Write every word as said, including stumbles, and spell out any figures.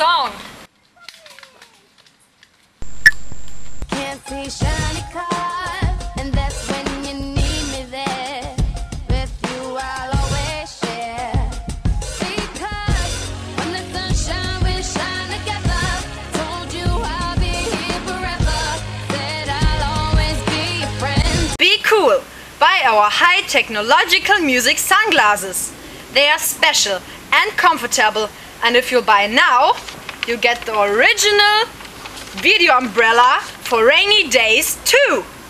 sound. Can't see shiny cars, and that's when you need me there. With you I'll always share. Because when the sunshine we shine together. Told you I'll be here forever. Said I'll always be your friend. Be cool! Buy our high technological music sunglasses. They are special and comfortable, and if you buy now, you get the original video umbrella for rainy days too!